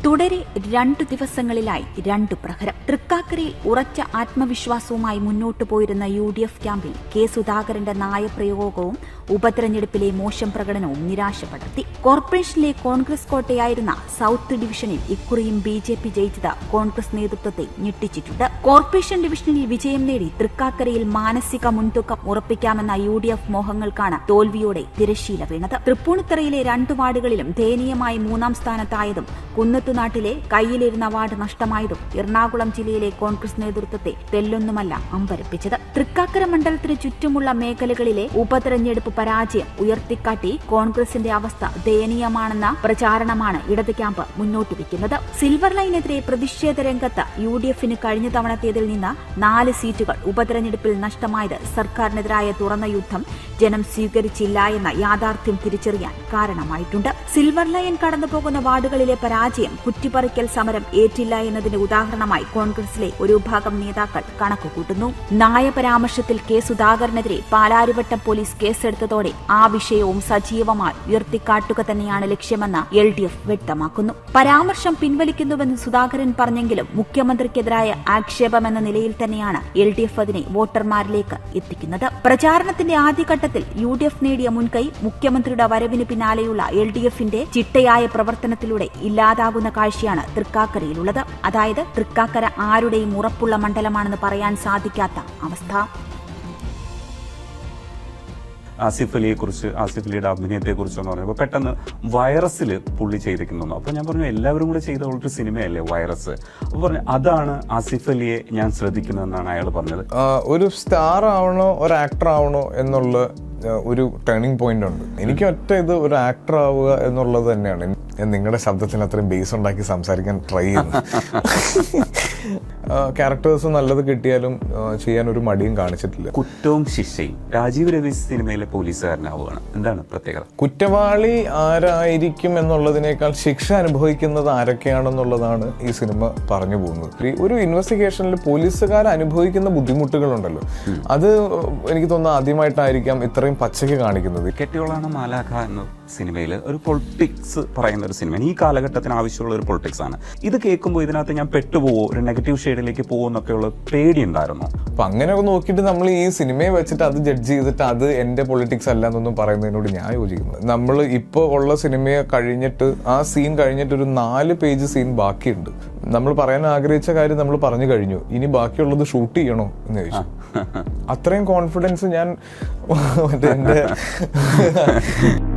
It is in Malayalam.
തുടരെ 2 ദിവസങ്ങളിലായി 2 പ്രഹരം. തൃക്കാക്കരയിൽ ഉറച്ച ആത്മവിശ്വാസവുമായി മുന്നോട്ടു പോയിരുന്ന UDF ക്യാമ്പിൽ കെ സുധാകരന്റെ നയപ്രയോഗവും ഉപതെരഞ്ഞെടുപ്പിലെ മോശം പ്രകടനവും നിരാശ പടർത്തി. കോർപ്പറേഷനിലെ കോൺഗ്രസ് കോട്ടയായിരുന്ന സൌത്ത് ഡിവിഷനിൽ ഇക്കുറിയും BJP ജയിച്ചത് കോൺഗ്രസ് നേതൃത്വത്തെ ഞെട്ടിച്ചിട്ടുണ്ട്. കോർപ്പറേഷൻ ഡിവിഷനിൽ വിജയം നേടി തൃക്കാക്കരയിൽ മാനസിക മുൻതൂക്കം ഉറപ്പിക്കാമെന്ന UDF മോഹങ്ങൾക്കാണ് തോൽവിയോടെ തിരശ്ശീല വീണത്. തൃപ്പൂണിത്തറയിലെ 2 വാർഡുകളിലും ദയനീയമായി 3ാം സ്ഥാനത്തായതും കുന്നത്തുനാട്ടിലെ കയ്യിലിരുന്ന വാർഡ് നഷ്ടമായതും എറണാകുളം ജില്ലയിലെ കോൺഗ്രസ് നേതൃത്വത്തെ തെല്ലൊന്നുമല്ല അമ്പരപ്പിച്ചത്. തൃക്കാക്കര മണ്ഡലത്തിന് ചുറ്റുമുള്ള മേഖലകളിലെ ഉപതെരഞ്ഞെടുപ്പ് പരാജയം ഉയർത്തിക്കാട്ടി കോൺഗ്രസിന്റെ അവസ്ഥ ദയനീയമാണെന്ന പ്രചാരണമാണ് ഇടത് ക്യാമ്പ് മുന്നോട്ട് വയ്ക്കുന്നത്. സിൽവർ ലൈനെതിരെ പ്രതിഷേധ രംഗത്ത് UDFന് കഴിഞ്ഞ തവണത്തേതിൽ നിന്ന് 4 സീറ്റുകൾ ഉപതെരഞ്ഞെടുപ്പിൽ നഷ്ടമായത് സർക്കാരിനെതിരായ തുറന്ന യുദ്ധം ജനം സ്വീകരിച്ചില്ല എന്ന യാഥാർത്ഥ്യം തിരിച്ചറിയാൻ കാരണമായിട്ടുണ്ട്. സിൽവർ ലൈൻ കടന്നുപോകുന്ന വാർഡുകളിലെ പരാജയം കുറ്റിപ്പറിക്കൽ സമരം ഏറ്റില്ല എന്നതിന് ഉദാഹരണമായി കോൺഗ്രസിലെ ഒരു വിഭാഗം നേതാക്കൾ കണക്കുകൂട്ടുന്നു. നയപരാമർശത്തിൽ കെ സുധാകരനെതിരെ പാലാരിവട്ടം പോലീസ് കേസെടുത്തതോടെ ആ വിഷയവും സജീവമായി ഉയർത്തിക്കാട്ടുക തന്നെയാണ് ലക്ഷ്യമെന്ന് LDF വ്യക്തമാക്കുന്നു. പരാമർശം പിൻവലിക്കുന്നുവെന്ന് സുധാകരൻ പറഞ്ഞെങ്കിലും മുഖ്യമന്ത്രിക്കെതിരായ ആക്ഷേപമെന്ന നിലയിൽ തന്നെയാണ് LDF അതിനെ വോട്ടർമാരിലേക്ക് എത്തിക്കുന്നത്. പ്രചാരണത്തിന്റെ ആദ്യഘട്ടത്തിൽ UDF നേടിയ മുൻകൈ മുഖ്യമന്ത്രിയുടെ വരവിന് പിന്നാലെയുള്ള LDFന്റെ ചിട്ടയായ പ്രവർത്തനത്തിലൂടെ ഇല്ലാതാകുന്ന കാഴ്ചയാണ് തൃക്കാക്കരയിലുള്ളത്. അതായത് തൃക്കാക്കര ആരുടെയും ഉറപ്പുള്ള മണ്ഡലമാണെന്ന് പറയാൻ സാധിക്കാത്ത അവസ്ഥ. ആസിഫ് അലിയെക്കുറിച്ച്, ആസിഫ് അലിയുടെ അഭിനയത്തെക്കുറിച്ചെന്ന് പറഞ്ഞപ്പോൾ പെട്ടെന്ന് വൈറസിൽ പുള്ളി ചെയ്തിരിക്കുന്നു. അപ്പോൾ ഞാൻ പറഞ്ഞു എല്ലാവരും കൂടെ ചെയ്ത ഒരു സിനിമയല്ലേ വൈറസ്. അപ്പോൾ പറഞ്ഞു അതാണ് ആസിഫ് അലിയെ ഞാൻ ശ്രദ്ധിക്കുന്നതെന്നാണ് അയാൾ പറഞ്ഞത്. ഒരു സ്റ്റാർ ആവണോ ഒരു ആക്ടർ ആവണോ എന്നുള്ള ഒരു ടേണിംഗ് പോയിന്റ് ഉണ്ട്. എനിക്ക് ഒറ്റ ഇത് ഒരു ആക്ടർ ആവുക എന്നുള്ളത് തന്നെയാണ്. ഞാൻ നിങ്ങളുടെ ശബ്ദത്തിന് അത്രയും ബേസ് ഉണ്ടാക്കി സംസാരിക്കാൻ ട്രൈ ചെയ്യുന്നു. ക്യാരക്ടേഴ്സ് നല്ലത് കിട്ടിയാലും ചെയ്യാൻ ഒരു മടിയും കാണിച്ചിട്ടില്ല. കുറ്റവും ശിക്ഷയും രാജീവ് രവി സിനിമയിലെ പോലീസുകാരനാവുകയാണ്. എന്താണ് പ്രത്യേകത? കുറ്റവാളി ആരായിരിക്കും എന്നുള്ളതിനേക്കാൾ ശിക്ഷ അനുഭവിക്കുന്നത് ആരൊക്കെയാണെന്നുള്ളതാണ് ഈ സിനിമ പറഞ്ഞു പോകുന്നത്. ഒരു ഇൻവെസ്റ്റിഗേഷനിൽ പോലീസുകാർ അനുഭവിക്കുന്ന ബുദ്ധിമുട്ടുകളുണ്ടല്ലോ, അത് എനിക്ക് തോന്നുന്നു ആദ്യമായിട്ടായിരിക്കാം ഇത്രയും പച്ചയ്ക്ക് കാണിക്കുന്നത്. കെട്ടിയോളാണ് മാലാഖ എന്ന സിനിമയിൽ ഒരു പൊളിറ്റിക്സ് പറയുന്ന ഒരു സിനിമ. ഈ കാലഘട്ടത്തിന് ആവശ്യമുള്ള ഒരു പൊളിറ്റിക്സ് ആണ്. ഇത് കേൾക്കുമ്പോൾ ഇതിനകത്ത് ഞാൻ പെട്ടുപോവോ, ഒരു നെഗറ്റീവ് ഷെയ്ഡിലേക്ക് പോകുമെന്നൊക്കെയുള്ള പേടിയുണ്ടായിരുന്നു. അപ്പൊ അങ്ങനെയൊക്കെ നോക്കിയിട്ട് നമ്മൾ ഈ സിനിമയെ വെച്ചിട്ട് അത് ജഡ്ജ് ചെയ്തിട്ട് അത് എന്റെ പൊളിറ്റിക്സ് അല്ല എന്നൊന്നും പറയുന്നതിനോട് ഞാൻ യോജിക്കുന്നു. നമ്മൾ ഇപ്പോൾ ഉള്ള സിനിമയെ കഴിഞ്ഞിട്ട് ആ സീൻ കഴിഞ്ഞിട്ട് ഒരു 4 പേജ് സീൻ ബാക്കിയുണ്ട്. നമ്മൾ പറയാൻ ആഗ്രഹിച്ച കാര്യം നമ്മൾ പറഞ്ഞു കഴിഞ്ഞു. ഇനി ബാക്കിയുള്ളത് ഷൂട്ട് ചെയ്യണോ എന്ന് ചോദിച്ചു. അത്രയും കോൺഫിഡൻസ് ഞാൻ എന്റെ